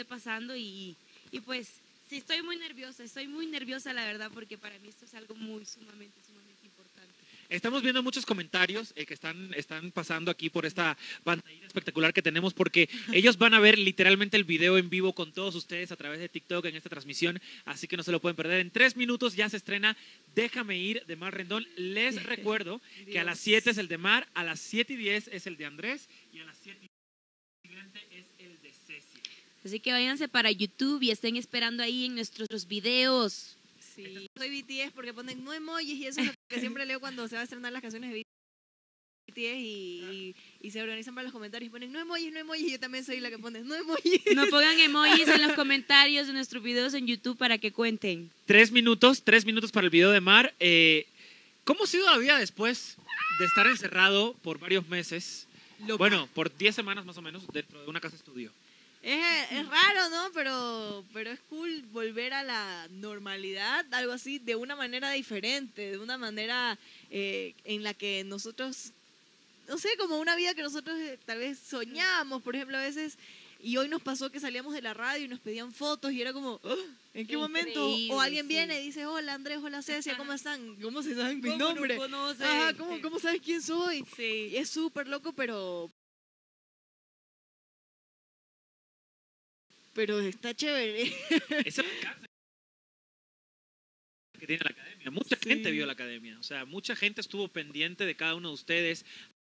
esté pasando y pues sí, estoy muy nerviosa la verdad, porque para mí esto es algo sumamente importante. Estamos viendo muchos comentarios que están pasando aquí por esta pantalla espectacular que tenemos, porque ellos van a ver literalmente el video en vivo con todos ustedes a través de TikTok en esta transmisión, así que no se lo pueden perder. En 3 minutos ya se estrena Déjame Ir de Mar Rendón. Les recuerdo que a las 7 es el de Mar, a las 7:10 es el de Andrés y a las 7:20 es el de Ceci. Así que váyanse para YouTube y estén esperando ahí en nuestros videos. Sí, soy BTS porque ponen no emojis y eso es lo que siempre leo cuando se va a estrenar las canciones de BTS y se organizan para los comentarios y ponen no emojis, y yo también soy la que pone no emojis. No pongan emojis en los comentarios de nuestros videos en YouTube para que cuenten. 3 minutos para el video de Mar. ¿Cómo ha sido la vida después de estar encerrado por varios meses? Loca. Bueno, por 10 semanas más o menos dentro de una casa estudio. Es raro, ¿no? Pero es cool volver a la normalidad, algo así, de una manera diferente, de una manera en la que nosotros, no sé, como una vida que nosotros tal vez soñábamos, por ejemplo, a veces, y hoy nos pasó que salíamos de la radio y nos pedían fotos y era como, "Oh, ¿en qué momento?" O alguien viene y dice, hola Andrés, hola Cecia, ¿cómo están? ¿Cómo se saben mi nombre? ¿Cómo no conoces? Ajá, ¿cómo sabes quién soy? Sí. Y es súper loco, pero está chévere. Ese es el alcance que tiene la academia. Mucha gente vio la academia. O sea, mucha gente estuvo pendiente de cada uno de ustedes,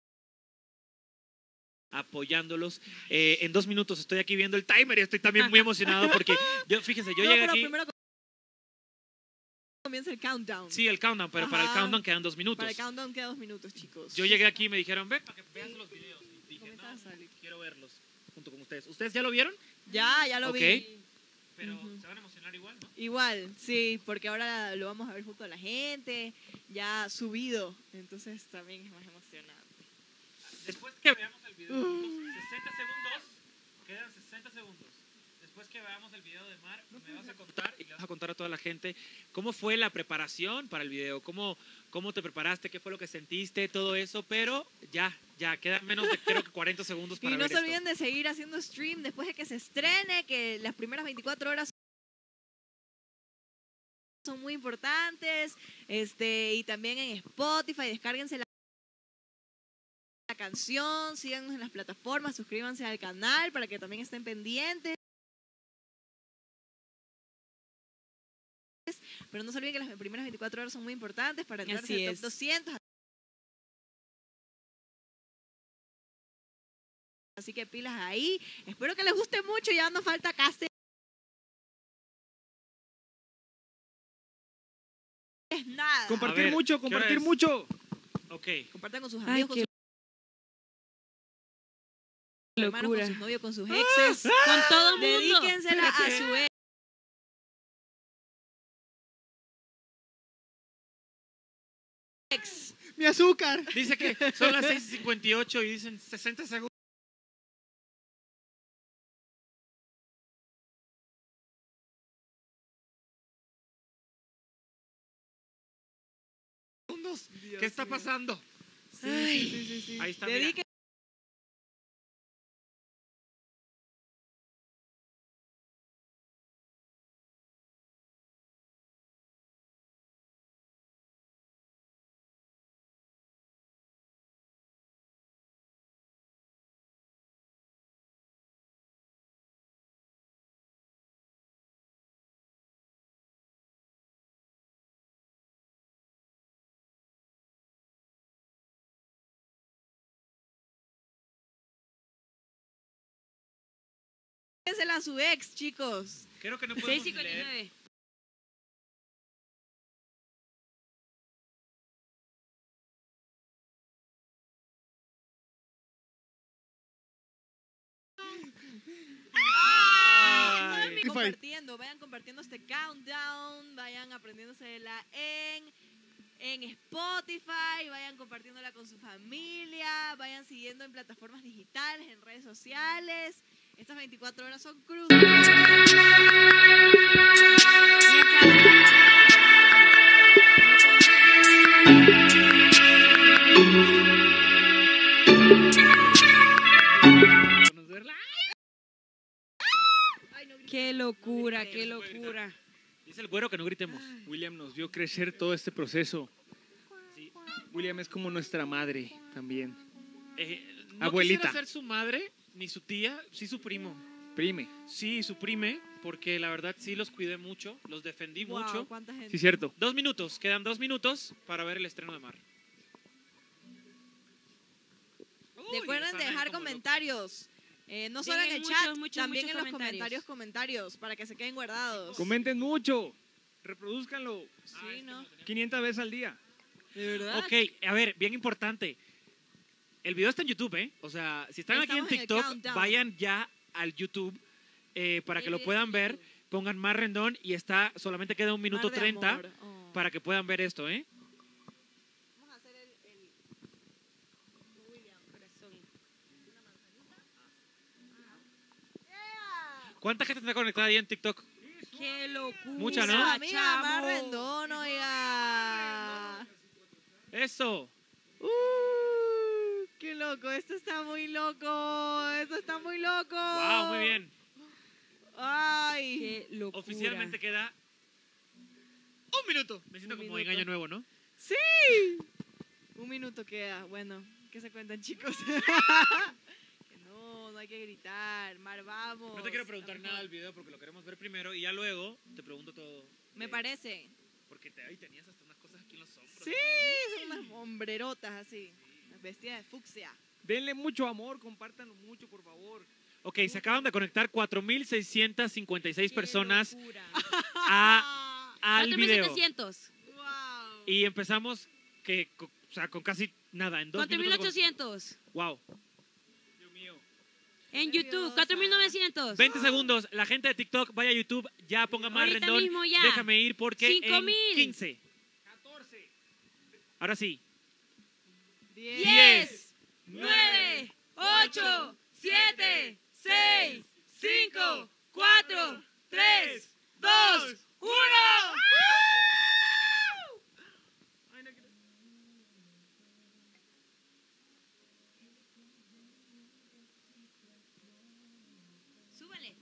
apoyándolos. En 2 minutos estoy aquí viendo el timer y estoy también muy emocionado porque, fíjense, yo llegué aquí... Primero comienza el countdown. Sí, el countdown, pero para el countdown quedan 2 minutos. Para el countdown quedan 2 minutos, chicos. Yo llegué aquí y me dijeron, ven para que veas los videos. Y dije, no, quiero verlos junto con ustedes. ¿Ustedes ya lo vieron? Ya lo vi. Pero se van a emocionar igual, ¿no? Igual, sí, porque ahora lo vamos a ver junto a la gente, ya subido, entonces también es más emocionante. Después que veamos el video, 60 segundos, quedan 60 segundos. Después que veamos el video de Mar, me vas a contar y le vas a contar a toda la gente cómo fue la preparación para el video, cómo te preparaste, qué fue lo que sentiste, todo eso, pero ya, quedan menos de creo que 40 segundos para ver esto. Y no se olviden de seguir haciendo stream después de que se estrene, que las primeras 24 horas son muy importantes, y también en Spotify, descárguense la canción, síganos en las plataformas, suscríbanse al canal para que también estén pendientes. Pero no se olviden que las primeras 24 horas son muy importantes para entrar en el top 200. Así que pilas ahí. Espero que les guste mucho. Ya no falta casi nada. Compartir mucho. Ok. Compartan con sus amigos, con sus hermanos, con sus novios, con sus exes. Con todo el mundo. Dedíquensela a su ex. Mi azúcar. Dice que son las 6:58 y dicen 60 segundos. ¿Qué está pasando? Sí. Ahí está. Dedíquensela a su ex, chicos. Creo que no podemos 6:59. Vayan compartiendo este countdown, vayan aprendiéndosela en Spotify, vayan compartiéndola con su familia, vayan siguiendo en plataformas digitales, en redes sociales. Estas 24 horas son cruciales. Qué locura, qué locura. Dice el güero que no gritemos. William nos vio crecer todo este proceso. Sí. William es como nuestra madre también. No Abuelita. quisiera ser su madre ni su tía, sí su primo. Prime. Sí, su prime, porque la verdad sí los cuidé mucho, los defendí Wow, mucho. ¿cuánta gente? Sí, cierto. 2 minutos, quedan 2 minutos para ver el estreno de Mar. Recuerden de dejar comentarios. No solo en Dejen el chat, muchos, también muchos en los comentarios. comentarios, para que se queden guardados. Comenten mucho. Reproduzcanlo Sí, ¿no? 500 veces al día. ¿De verdad? Ok, a ver, bien importante. El video está en YouTube, ¿eh? O sea, si están aquí en Estamos en el TikTok, countdown. vayan ya al YouTube para que lo puedan ver. Pongan Mar Rendón y está, solamente queda 1 minuto Mar de 30 amor. Oh. para que puedan ver esto, ¿eh? Vamos a hacer el William. ¿Cuánta gente está conectada ahí en TikTok? Qué locura. Mucha, ¿no? Amiga, Mar Rendón, oiga. Eso. Qué loco, esto está muy loco. Esto está muy loco. Wow, muy bien. Ay. Qué locura. Oficialmente queda 1 minuto. Me siento Un como minuto. en año nuevo, ¿no? Sí. 1 minuto queda. Bueno, ¿qué se cuentan, chicos? Que no hay que gritar. Mar, vamos. No te quiero preguntar Vamos. nada del video porque lo queremos ver primero y ya luego te pregunto todo. Me parece. Porque ahí tenías hasta unas cosas aquí en los hombros. Sí, son unas hombrerotas así. Unas vestidas de fucsia. Denle mucho amor, compártanlo mucho, por favor. Ok, se acaban de conectar 4,656 Qué personas locura. al video. 4,700. Wow. Y empezamos con casi nada, en 2 minutos. 4,800. Wow. Dios mío. En Nerviosa. YouTube, 4,900. 20 segundos. La gente de TikTok, vaya a YouTube, ya ponga Mar Ahorita Rendón. mismo ya. Déjame ir porque 5,000. en 15. 14. Ahora sí. 10, 9, 8, 7, 6, 5, 4, 3, 2, 1. Súbale.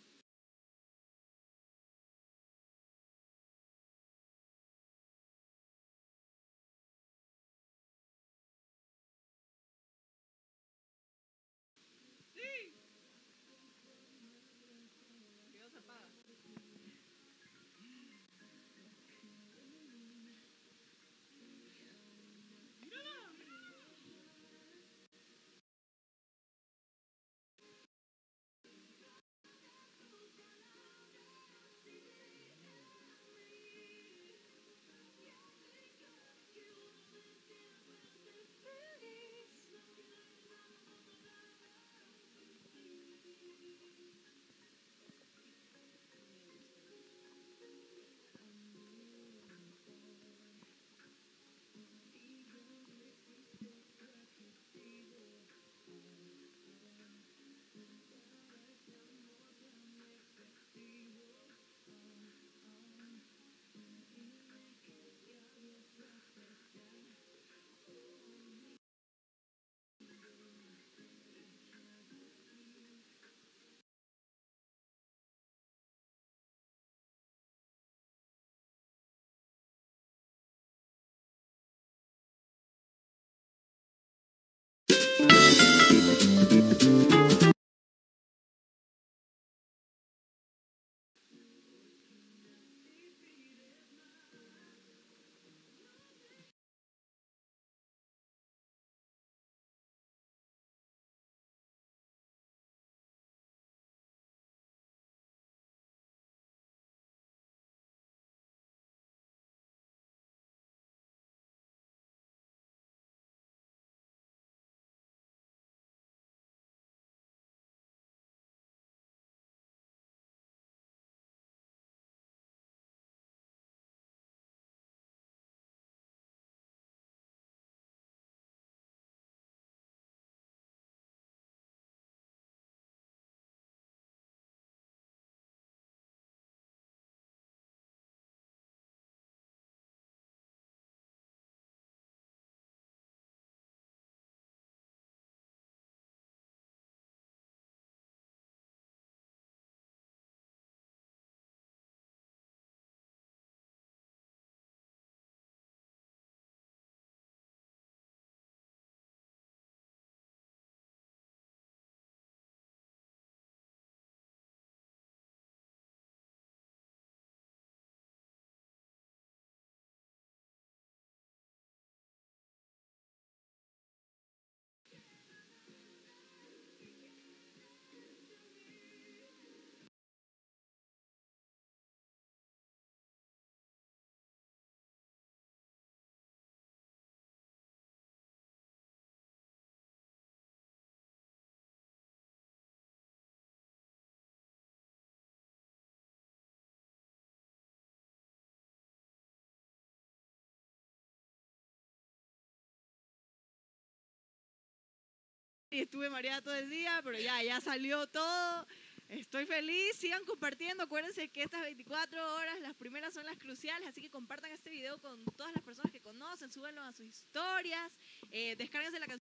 y estuve mareada todo el día, pero ya salió todo. Estoy feliz, sigan compartiendo. Acuérdense que estas 24 horas, las primeras son las cruciales, así que compartan este video con todas las personas que conocen, súbanlo a sus historias, descárguense la canción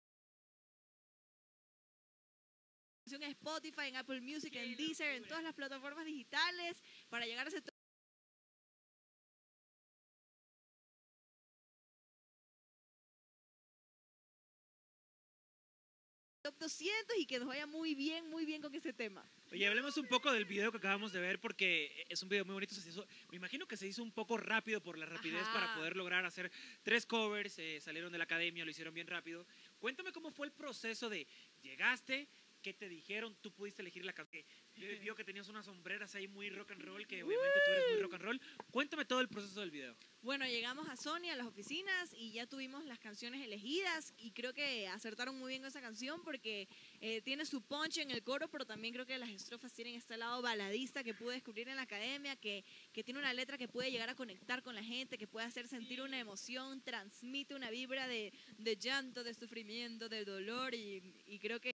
en Spotify, en Apple Music, en Deezer, en todas las plataformas digitales para llegar a ese top 200 y que nos vaya muy bien con ese tema. Oye, hablemos un poco del video que acabamos de ver porque es un video muy bonito. Me imagino que se hizo un poco rápido por la rapidez para poder lograr hacer 3 covers. Salieron de la academia, lo hicieron bien rápido. Cuéntame cómo fue el proceso de llegaste, qué te dijeron, tú pudiste elegir la canción. Yo vio que tenías unas sombreras ahí muy rock and roll, que obviamente tú eres muy rock and roll. Cuéntame todo el proceso del video. Bueno, llegamos a Sony, a las oficinas, y ya tuvimos las canciones elegidas y creo que acertaron muy bien con esa canción porque tiene su punch en el coro, pero también creo que las estrofas tienen este lado baladista que pude descubrir en la academia, que tiene una letra que puede llegar a conectar con la gente, que puede hacer sentir una emoción, transmite una vibra de llanto, de sufrimiento, de dolor y creo que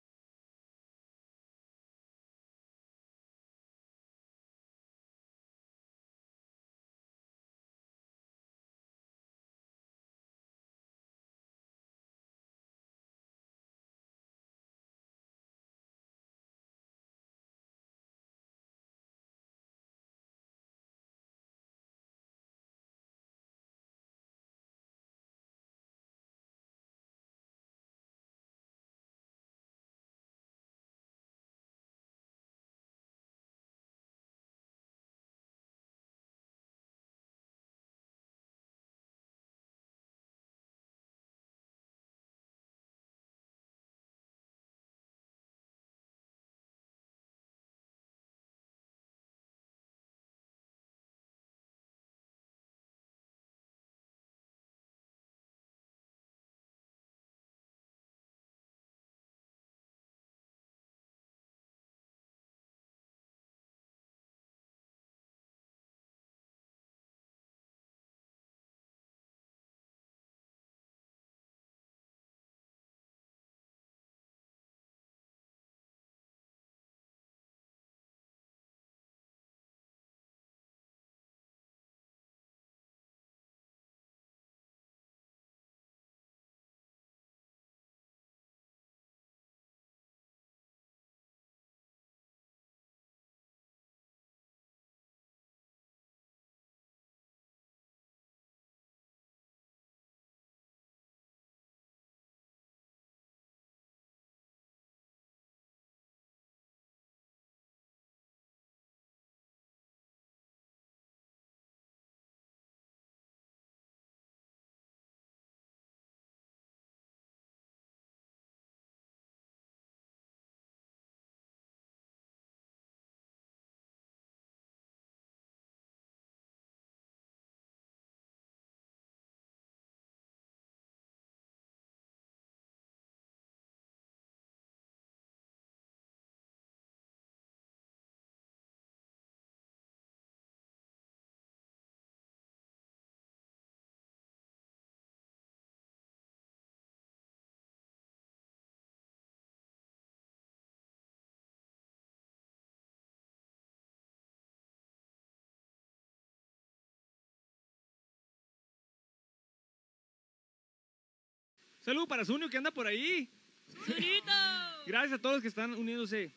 Salud para Zunio que anda por ahí. ¡Zunito! Gracias a todos los que están uniéndose.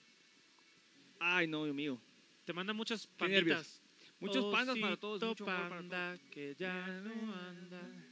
Ay, no, Dios mío. Te mandan muchas Qué nervios. panditas. Muchos pandas para todos. Osito Mucho amor para panda todos. que ya no anda.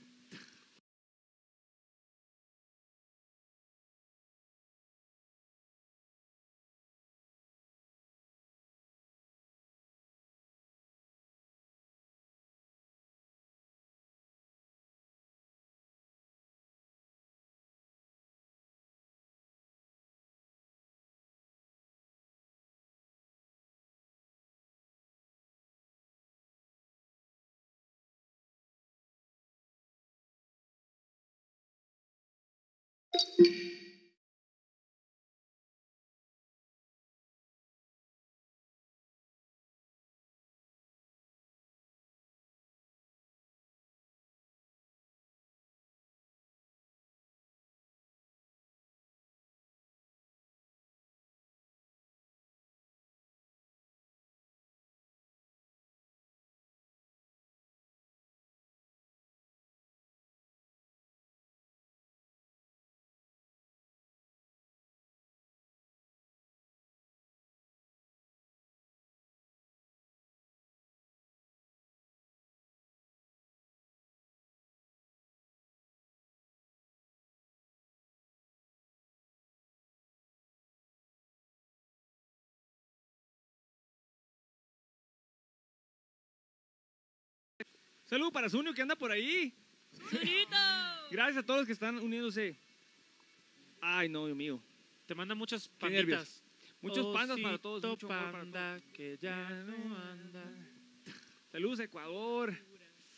Saludo para Zunio que anda por ahí. Gracias a todos los que están uniéndose. Ay, no, Dios mío. Te mandan muchos Qué nervios. panditas. Muchos pandas para todos. Osito Mucho amor para todos. panda que ya no anda. Saludos a Ecuador.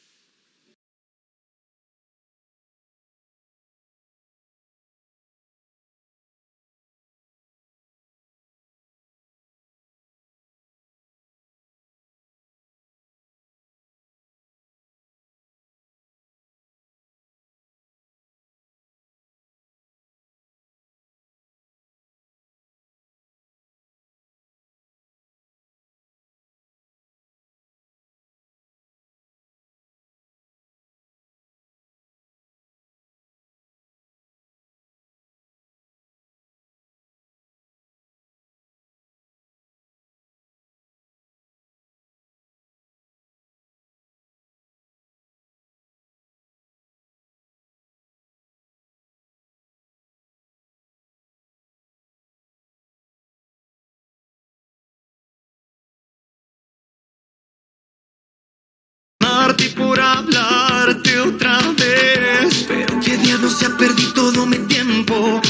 Y por hablarte otra vez, pero qué diablos se ha perdido todo mi tiempo.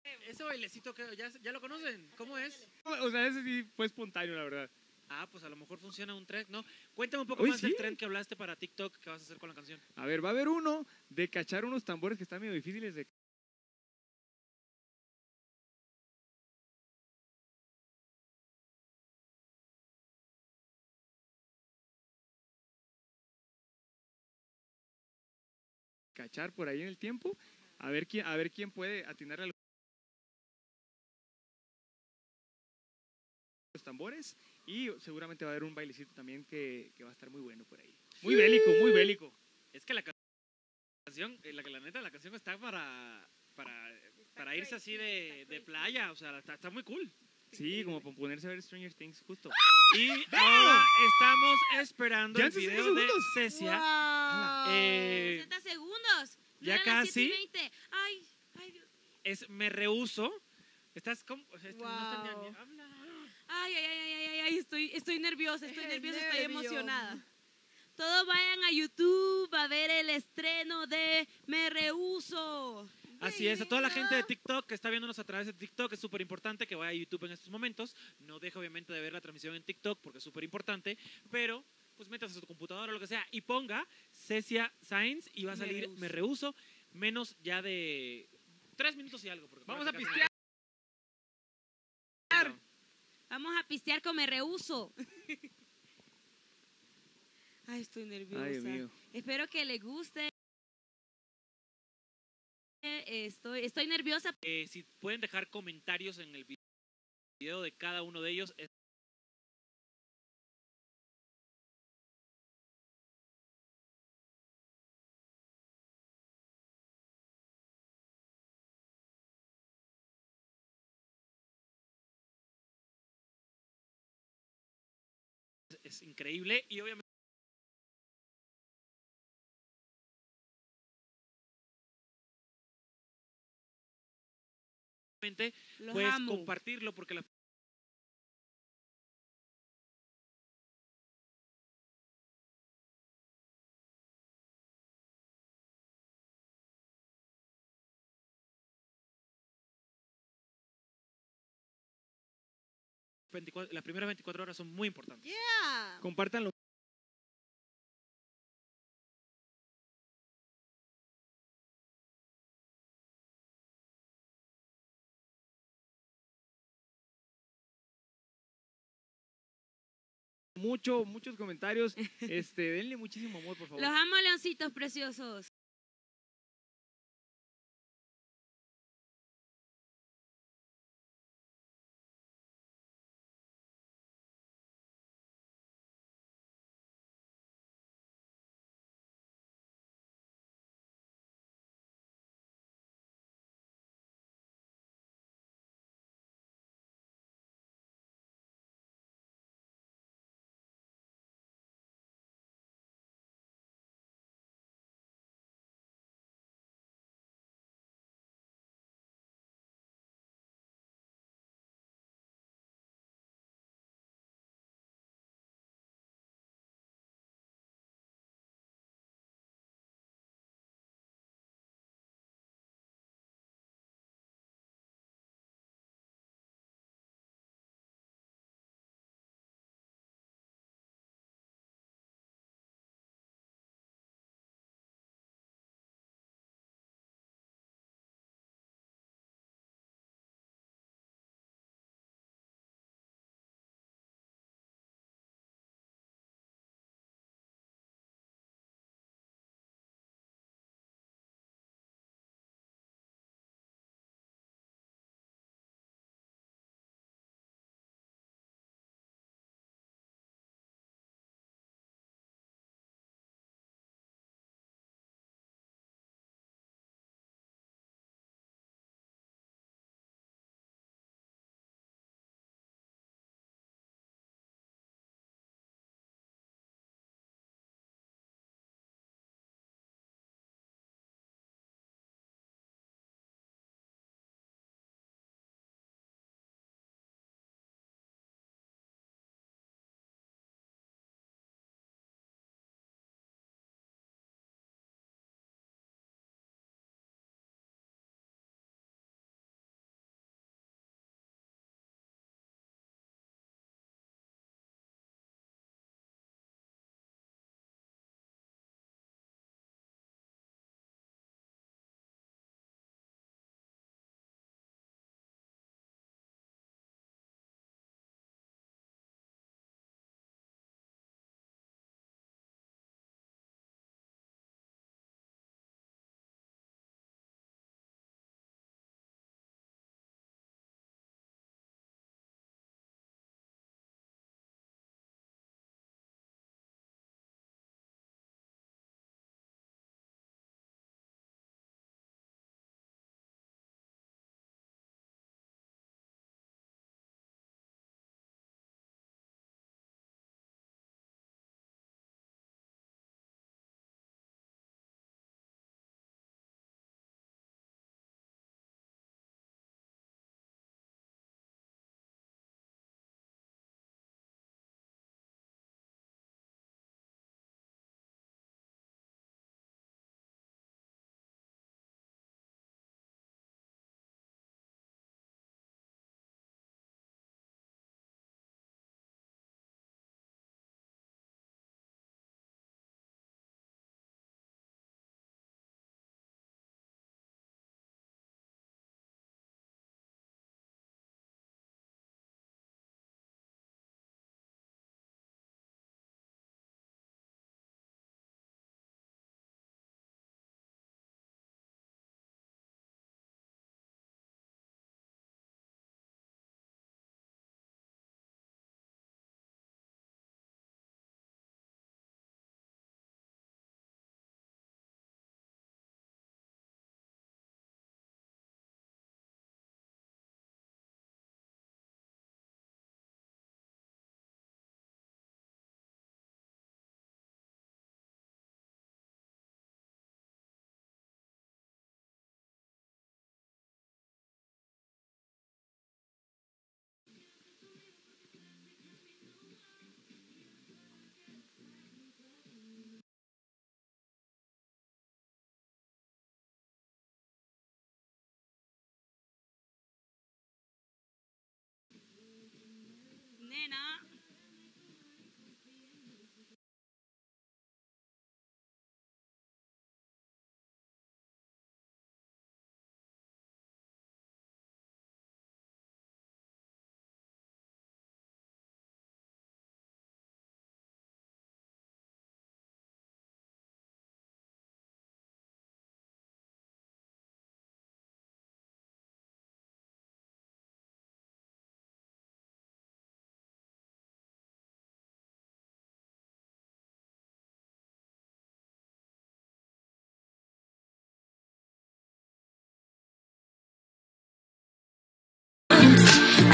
Ese bailecito que ya lo conocen, ¿cómo es? O sea, ese sí fue espontáneo, la verdad. Ah, pues a lo mejor funciona un trend, ¿no? Cuéntame un poco Uy, más del sí. trend que hablaste para TikTok que vas a hacer con la canción. A ver, va a haber uno de cachar unos tambores que están medio difíciles de cachar por ahí en el tiempo. A ver quién puede atinar a los tambores. Y seguramente va a haber un bailecito también que va a estar muy bueno por ahí. Muy bélico, muy bélico. Es que la canción, la neta, la canción está para irse así de playa, o sea, está muy cool. Sí, como para ponerse a ver Stranger Things, justo. Y ahora estamos esperando Ya el en 60 video de segundos. Cecia. Wow. 60 segundos. No ya eran las casi. 7:20. Ay, Dios. Me rehuso. Estás como... O sea, no está ni- Wow. habla. Ay, estoy nerviosa, estoy El nerviosa, estoy nervio. emocionada. Todos vayan a YouTube a ver el estreno de Me Rehuso. Así es, a toda la gente de TikTok que está viéndonos a través de TikTok, es súper importante que vaya a YouTube en estos momentos. No deje obviamente de ver la transmisión en TikTok porque es súper importante, pero pues métase a su computadora o lo que sea y ponga Cecia Sainz y va a salir Me Rehuso, menos ya de 3 minutos y algo. Porque Vamos a casi pistear. no. Vamos a pistear con Me Rehuso. Ay, estoy nerviosa. Ay, Dios mío. Espero que les guste. Estoy nerviosa. Si pueden dejar comentarios en el video de cada uno de ellos, es increíble y obviamente Los puedes amo. compartirlo porque la las primeras 24 horas son muy importantes. Yeah. Compártanlo. Muchos comentarios. Denle muchísimo amor, por favor. Los amo, leoncitos preciosos.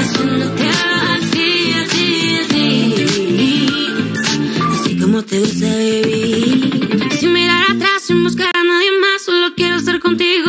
haciéndote así, así, así, así como te gusta, baby. Sin mirar atrás, sin buscar a nadie más, solo quiero estar contigo.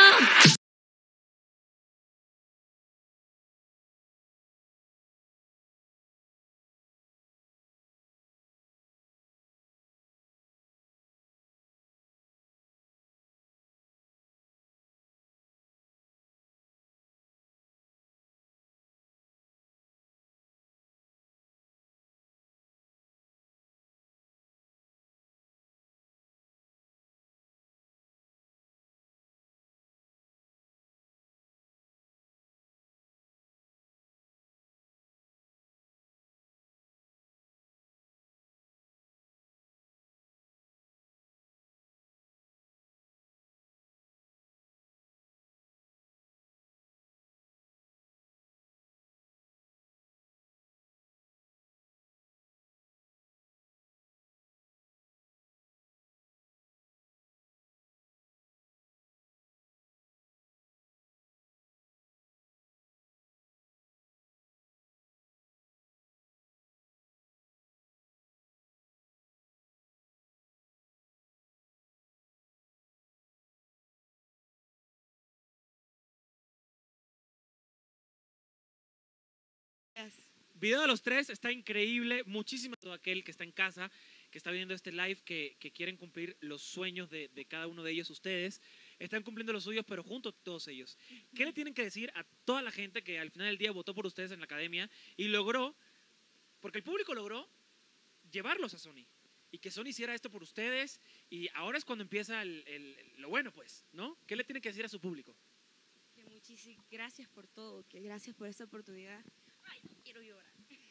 Video de los tres está increíble. Muchísimas todo aquel que está en casa, que está viendo este live, que quieren cumplir los sueños de cada uno de ellos. Ustedes están cumpliendo los suyos, pero junto a todos ellos. ¿Qué le tienen que decir a toda la gente que al final del día votó por ustedes en la academia y logró, porque el público logró llevarlos a Sony? Y que Sony hiciera esto por ustedes, y ahora es cuando empieza lo bueno, pues, ¿no? ¿Qué le tienen que decir a su público? Que muchísimas gracias por todo, que gracias por esta oportunidad. Ay, no quiero llorar.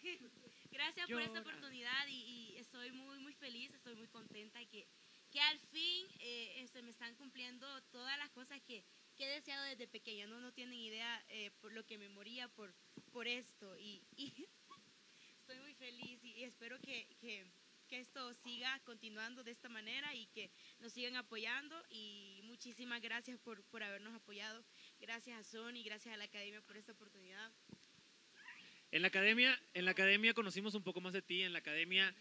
Gracias por esta oportunidad y estoy muy, muy feliz, estoy muy contenta y que al fin se me están cumpliendo todas las cosas que he deseado desde pequeña. No tienen idea por lo que me moría por esto y estoy muy feliz y espero que esto siga continuando de esta manera y que nos sigan apoyando, y muchísimas gracias por habernos apoyado. Gracias a Sony, gracias a la academia por esta oportunidad. En la academia conocimos un poco más de ti. En la academia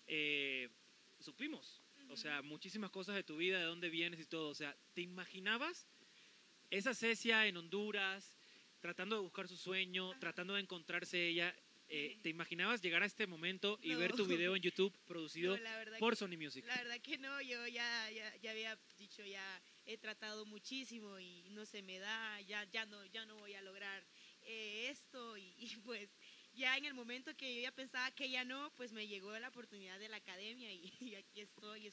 supimos, o sea, muchísimas cosas de tu vida, de dónde vienes y todo. O sea, ¿te imaginabas esa Cecia en Honduras, tratando de buscar su sueño, tratando de encontrarse ella? ¿Te imaginabas llegar a este momento y ver tu video en YouTube producido por Sony Music? La verdad que no, yo ya había dicho, ya he tratado muchísimo y no se me da, ya no voy a lograr esto y pues ya en el momento que yo ya pensaba que ya no, pues me llegó la oportunidad de la academia y aquí estoy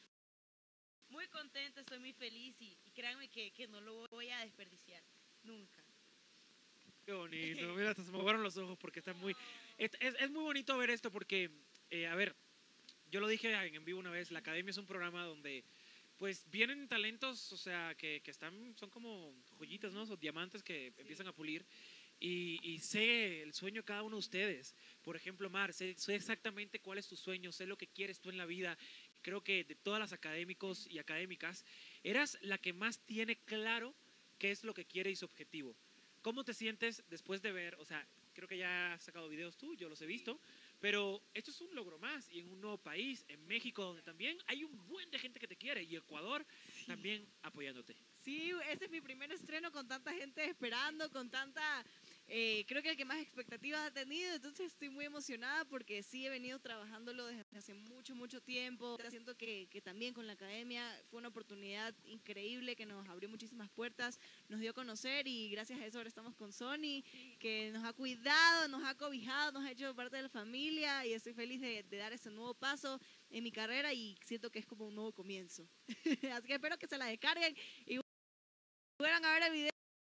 muy contenta, estoy muy feliz y créanme que no lo voy a desperdiciar, nunca. Qué bonito, mira, hasta se me aguaron los ojos porque está muy... Es muy bonito ver esto porque, a ver, yo lo dije en vivo una vez, la academia es un programa donde pues vienen talentos, o sea, que son como joyitas, ¿no? Son diamantes que empiezan a pulir. Y sé el sueño de cada uno de ustedes. Por ejemplo, Mar, sé exactamente cuál es tu sueño, sé lo que quieres tú en la vida. Creo que de todas las académicos y académicas, eras la que más tiene claro qué es lo que quiere y su objetivo. ¿Cómo te sientes después de ver, o sea, creo que ya has sacado videos tú, yo los he visto, pero esto es un logro más, y en un nuevo país, en México, donde también hay un buen de gente que te quiere, y Ecuador también apoyándote. Sí, ese es mi primer estreno con tanta gente esperando, con tanta... creo que el que más expectativas ha tenido, entonces estoy muy emocionada porque sí he venido trabajándolo desde hace mucho, mucho tiempo. Siento que también con la academia fue una oportunidad increíble que nos abrió muchísimas puertas, nos dio a conocer y gracias a eso ahora estamos con Sony, que nos ha cuidado, nos ha cobijado, nos ha hecho parte de la familia y estoy feliz de dar ese nuevo paso en mi carrera y siento que es como un nuevo comienzo. Así que espero que se la descarguen y puedan a ver el video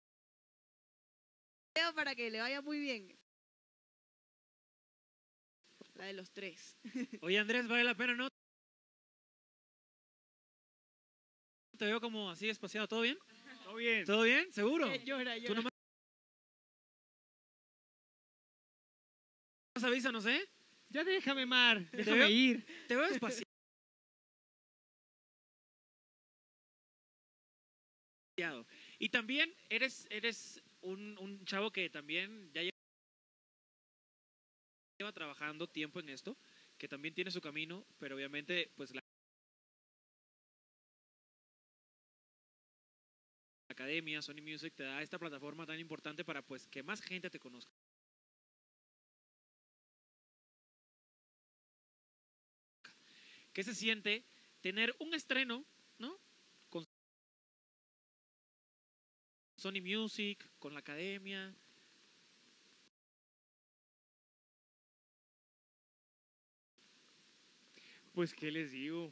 para que le vaya muy bien. La de los tres. Oye, Andrés, vale la pena, ¿no? Te veo como así espaciado, ¿todo bien? Todo bien. ¿Todo bien? ¿Seguro? Llora. ¿Tú nomás avísanos, eh? Ya déjame, Mar. Déjame ir. Te veo espaciado. Y también eres un chavo que también ya lleva trabajando tiempo en esto, que también tiene su camino, pero obviamente pues la academia, Sony Music, te da esta plataforma tan importante para pues que más gente te conozca. ¿Qué se siente tener un estreno, ¿no? Con Sony Music, con la academia. Pues, ¿qué les digo?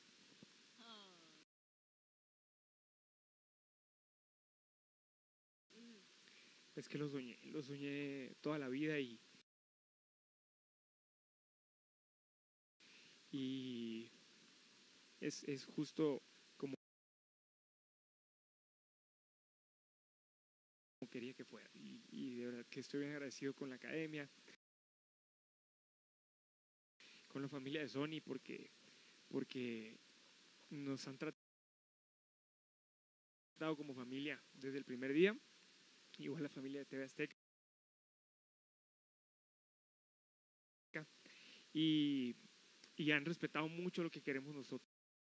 Es que lo soñé toda la vida y es justo como quería que fuera. Y de verdad que estoy bien agradecido con la academia, con la familia de Sony, porque nos han tratado como familia desde el primer día, igual la familia de TV Azteca. Y, y han respetado mucho lo que queremos nosotros.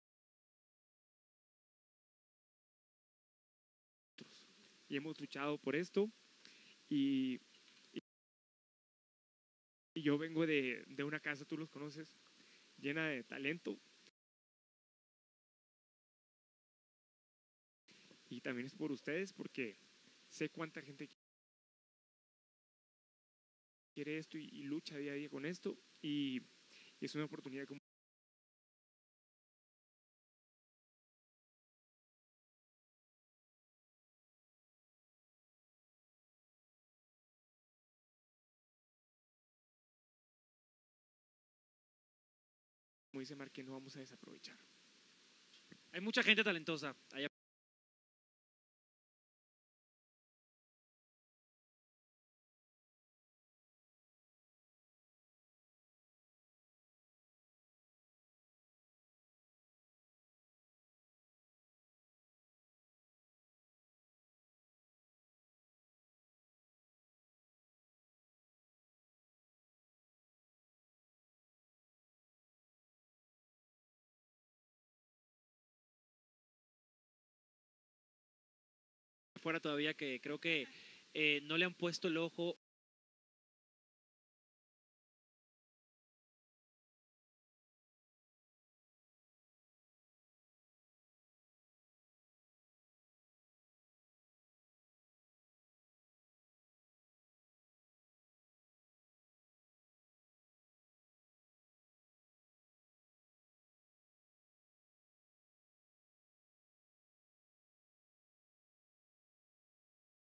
Y hemos luchado por esto y yo vengo de una casa, tú los conoces, llena de talento. Y también es por ustedes porque sé cuánta gente quiere esto y lucha día a día con esto y es una oportunidad como dice Mar, que no vamos a desaprovechar. Hay mucha gente talentosa allá afuera todavía que creo que no le han puesto el ojo